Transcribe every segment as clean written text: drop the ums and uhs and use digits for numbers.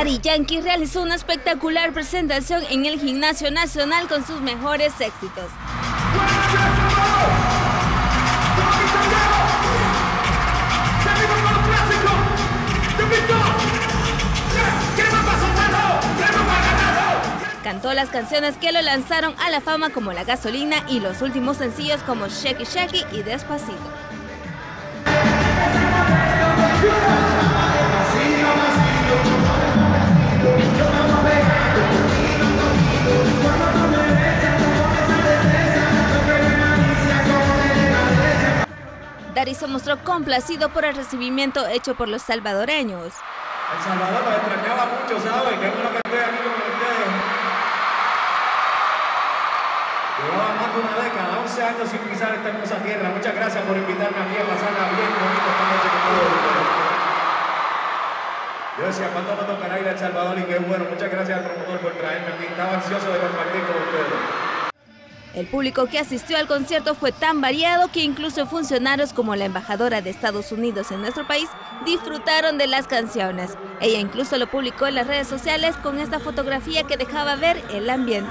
Daddy Yankee realizó una espectacular presentación en el Gimnasio Nacional con sus mejores éxitos. Cantó las canciones que lo lanzaron a la fama como La Gasolina y los últimos sencillos como Shake It Shake It y Despacito. Daddy se mostró complacido por el recibimiento hecho por los salvadoreños. El Salvador lo extrañaba mucho, ¿saben? Qué bueno que estoy aquí con ustedes. Llevaba más de una década, 11 años sin pisar esta hermosa tierra. Muchas gracias por invitarme aquí a pasarla bien bonito esta noche con todos ustedes. Yo decía, ¿cuándo me tocará ir a El Salvador? Y qué bueno, muchas gracias al promotor por traerme aquí. Estaba ansioso de compartir con ustedes. El público que asistió al concierto fue tan variado que incluso funcionarios como la embajadora de Estados Unidos en nuestro país disfrutaron de las canciones. Ella incluso lo publicó en las redes sociales con esta fotografía que dejaba ver el ambiente.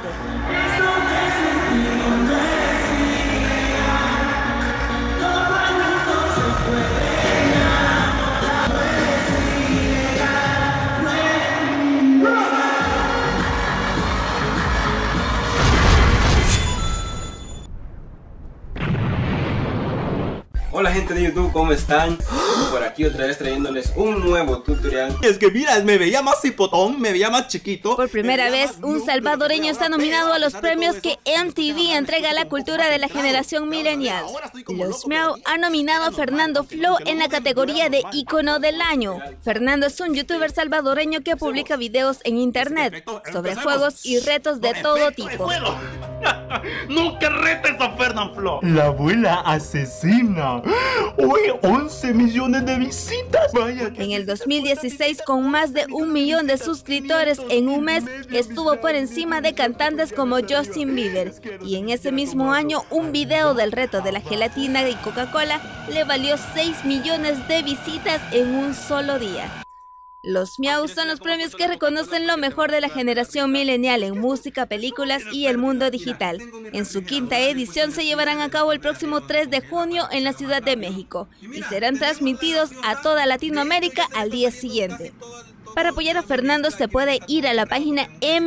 Hola gente de YouTube, ¿cómo están? Por aquí otra vez trayéndoles un nuevo tutorial. Es que mira, me veía más cipotón, me veía más chiquito. Por primera vez, un salvadoreño está nominado a los premios que MTV entrega a la cultura de la generación millennial. Los Miau han nominado a Fernando Flow en la categoría de ícono del año. Fernando es un youtuber salvadoreño que publica videos en internet sobre juegos y retos de todo tipo. Nunca retes a Fernando Flow. La abuela asesina. Uy, 11 millones de visitas. Vaya. En el 2016, con más de 1 millón de suscriptores en un mes, estuvo por encima de cantantes como Justin Bieber. Y en ese mismo año, un video del reto de la gelatina y Coca-Cola le valió 6 millones de visitas en un solo día. Los Miau son los premios que reconocen lo mejor de la generación millennial en música, películas y el mundo digital. En su quinta edición se llevarán a cabo el próximo 3 de junio en la Ciudad de México y serán transmitidos a toda Latinoamérica al día siguiente. Para apoyar a Fernando se puede ir a la página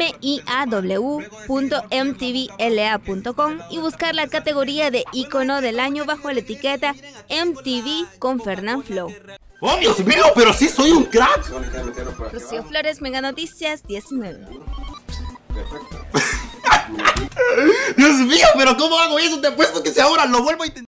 miaw.mtvla.com y buscar la categoría de ícono del año bajo la etiqueta MTV con Fernando Flow. ¡Oh, Dios mío! ¡Pero sí soy un crack! Rocío Flores, Mega Noticias 19. Dios mío, pero ¿cómo hago eso? Te apuesto que si ahora lo vuelvo a intentar.